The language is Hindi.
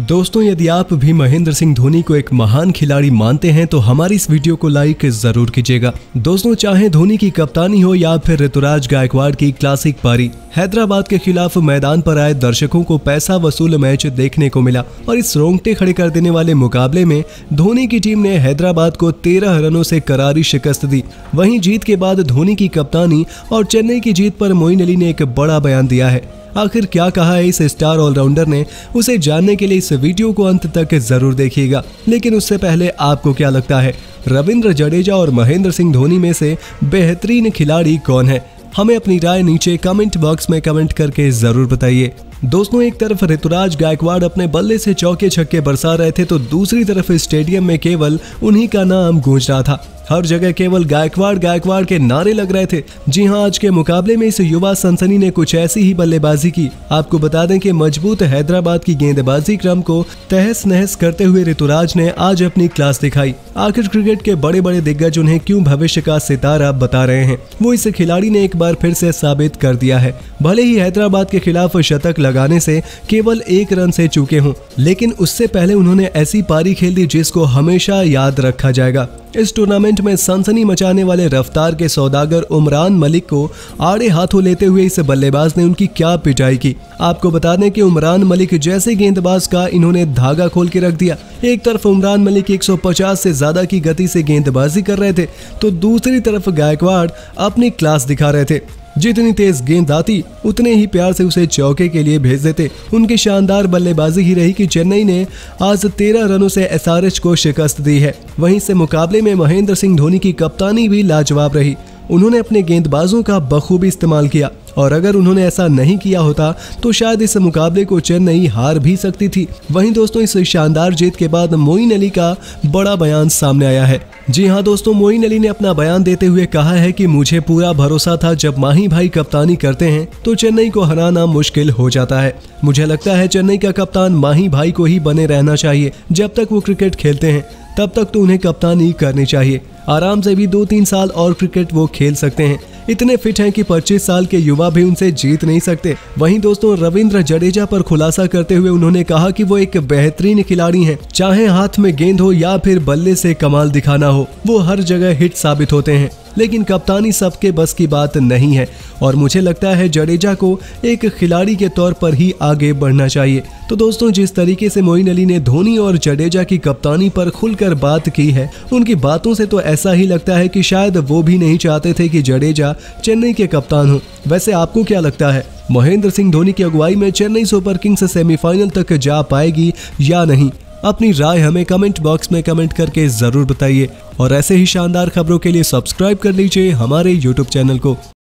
दोस्तों, यदि आप भी महेंद्र सिंह धोनी को एक महान खिलाड़ी मानते हैं तो हमारी इस वीडियो को लाइक जरूर कीजिएगा। दोस्तों, चाहे धोनी की कप्तानी हो या फिर ऋतुराज गायकवाड़ की क्लासिक पारी, हैदराबाद के खिलाफ मैदान पर आए दर्शकों को पैसा वसूल मैच देखने को मिला और इस रोंगटे खड़े कर देने वाले मुकाबले में धोनी की टीम ने हैदराबाद को 13 रनों से करारी शिकस्त दी। वहीं जीत के बाद धोनी की कप्तानी और चेन्नई की जीत पर मोइन अली ने एक बड़ा बयान दिया है। आखिर क्या कहा है इस स्टार ऑलराउंडर ने, उसे जानने के लिए इस वीडियो को अंत तक जरूर देखिएगा। लेकिन उससे पहले आपको क्या लगता है, रविंद्र जडेजा और महेंद्र सिंह धोनी में से बेहतरीन खिलाड़ी कौन है? हमें अपनी राय नीचे कमेंट बॉक्स में कमेंट करके जरूर बताइए। दोस्तों, एक तरफ ऋतुराज गायकवाड़ अपने बल्ले से चौके छक्के बरसा रहे थे तो दूसरी तरफ स्टेडियम में केवल उन्हीं का नाम गूंज रहा था। हर जगह केवल गायकवाड़ के नारे लग रहे थे। जी हां, आज के मुकाबले में इस युवा सनसनी ने कुछ ऐसी ही बल्लेबाजी की। आपको बता दें कि मजबूत हैदराबाद की गेंदबाजी क्रम को तहस नहस करते हुए ऋतुराज ने आज अपनी क्लास दिखाई। आखिर क्रिकेट के बड़े बड़े दिग्गज उन्हें क्यों भविष्य का सितारा बता रहे हैं, वो इस खिलाड़ी ने एक बार फिर से साबित कर दिया है। भले ही हैदराबाद के खिलाफ शतक लगाने से केवल 1 रन से चूके हों, लेकिन उससे पहले उन्होंने ऐसी पारी खेल दी जिसको हमेशा याद रखा जाएगा। इस टूर्नामेंट में सनसनी मचाने वाले रफ्तार के सौदागर उमरान मलिक को आड़े हाथों लेते हुए इस बल्लेबाज ने उनकी क्या पिटाई की। आपको बता दें कि उमरान मलिक जैसे गेंदबाज का इन्होंने धागा खोल के रख दिया। एक तरफ उमरान मलिक 150 से ज्यादा की गति से गेंदबाजी कर रहे थे तो दूसरी तरफ गायकवाड़ अपनी क्लास दिखा रहे थे। जितनी तेज गेंद आती उतने ही प्यार से उसे चौके के लिए भेज देते। उनकी शानदार बल्लेबाजी ही रही कि चेन्नई ने आज 13 रनों से एसआरएच को शिकस्त दी है। वहीं से मुकाबले में महेंद्र सिंह धोनी की कप्तानी भी लाजवाब रही। उन्होंने अपने गेंदबाजों का बखूबी इस्तेमाल किया और अगर उन्होंने ऐसा नहीं किया होता तो शायद इस मुकाबले को चेन्नई हार भी सकती थी। वहीं दोस्तों, इस शानदार जीत के बाद मोइन अली का बड़ा बयान सामने आया है। जी हां दोस्तों, मोइन अली ने अपना बयान देते हुए कहा है कि मुझे पूरा भरोसा था जब माही भाई कप्तानी करते हैं तो चेन्नई को हराना मुश्किल हो जाता है। मुझे लगता है चेन्नई का कप्तान माही भाई को ही बने रहना चाहिए। जब तक वो क्रिकेट खेलते हैं तब तक तो उन्हें कप्तानी करनी चाहिए। आराम से भी 2-3 साल और क्रिकेट वो खेल सकते हैं। इतने फिट हैं कि 25 साल के युवा भी उनसे जीत नहीं सकते। वहीं दोस्तों, रविंद्र जडेजा पर खुलासा करते हुए उन्होंने कहा कि वो एक बेहतरीन खिलाड़ी हैं। चाहे हाथ में गेंद हो या फिर बल्ले से कमाल दिखाना हो, वो हर जगह हिट साबित होते हैं। लेकिन कप्तानी सबके बस की बात नहीं है और मुझे लगता है जडेजा को एक खिलाड़ी के तौर पर ही आगे बढ़ना चाहिए। तो दोस्तों, जिस तरीके से मोइन अली ने धोनी और जडेजा की कप्तानी पर खुलकर बात की है, उनकी बातों से तो ऐसा ही लगता है कि शायद वो भी नहीं चाहते थे कि जडेजा चेन्नई के कप्तान हो। वैसे आपको क्या लगता है, महेंद्र सिंह धोनी की अगुवाई में चेन्नई सुपर किंग्स सेमीफाइनल तक जा पाएगी या नहीं? अपनी राय हमें कमेंट बॉक्स में कमेंट करके जरूर बताइए और ऐसे ही शानदार खबरों के लिए सब्सक्राइब कर लीजिए हमारे YouTube चैनल को।